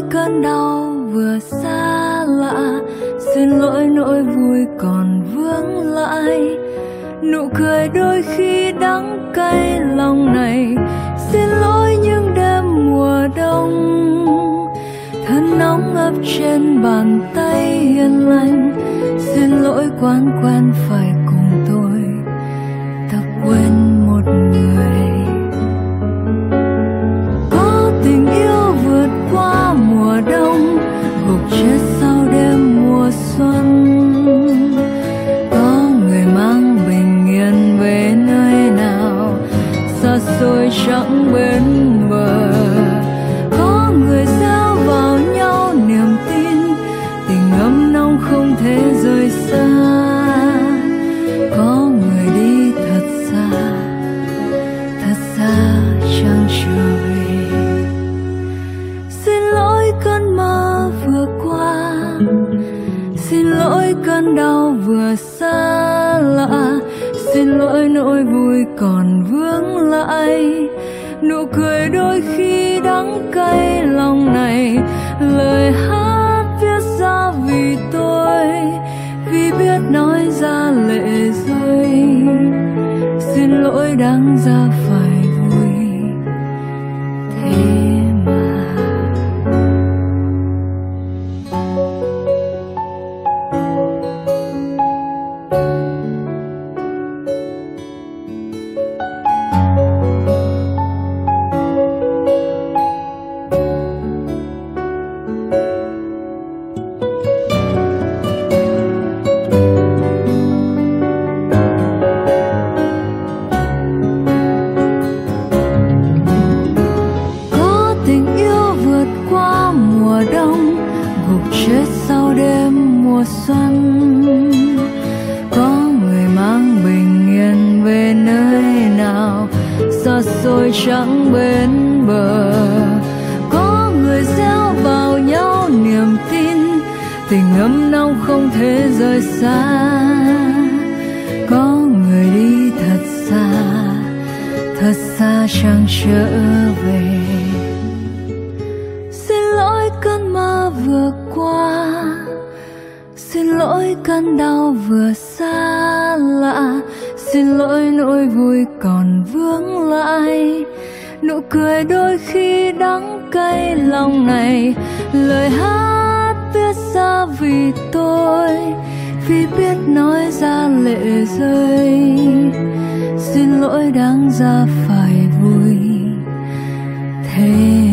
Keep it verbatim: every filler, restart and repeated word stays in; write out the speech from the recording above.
cơn đau vừa xa lạ, xin lỗi nỗi vui còn vướng lại. Nụ cười đôi khi đắng cay lòng này, xin lỗi những đêm mùa đông. Thân nóng ấp trên bàn tay hiền lành, xin lỗi quán quen phải cùng tôi ta quên một người. Có tình yêu vượt qua mùa đông, gục chết sau đêm mùa xuân. Có người mang bình yên về nơi nào xa xôi chẳng bên bờ. Có người gieo vào nhau niềm tin, tình ấm nóng không thể rời xa. Có người đi thật xa, thật xa chẳng trở về. Xin lỗi cơn mơ vừa qua, xin lỗi cơn đau vừa xa lạ, xin lỗi nỗi vui còn vướng lại. Nụ cười đôi khi đắng cay lòng này, lời hát viết ra vì tôi, vì biết nói ra lệ rơi. Xin lỗi đáng ra phải vui thế mà. Rồi chẳng bên bờ. Có người gieo vào nhau niềm tin, tình ấm nóng không thể rời xa. Có người đi thật xa, thật xa chẳng trở về. Xin lỗi cơn mơ vừa qua, xin lỗi cơn đau vừa xa lạ, xin lỗi nỗi vui còn vướng lại. Nụ cười đôi khi đắng cay lòng này, lời hát viết ra vì tôi, vì biết nói ra lệ rơi. Xin lỗi đáng ra phải vui thế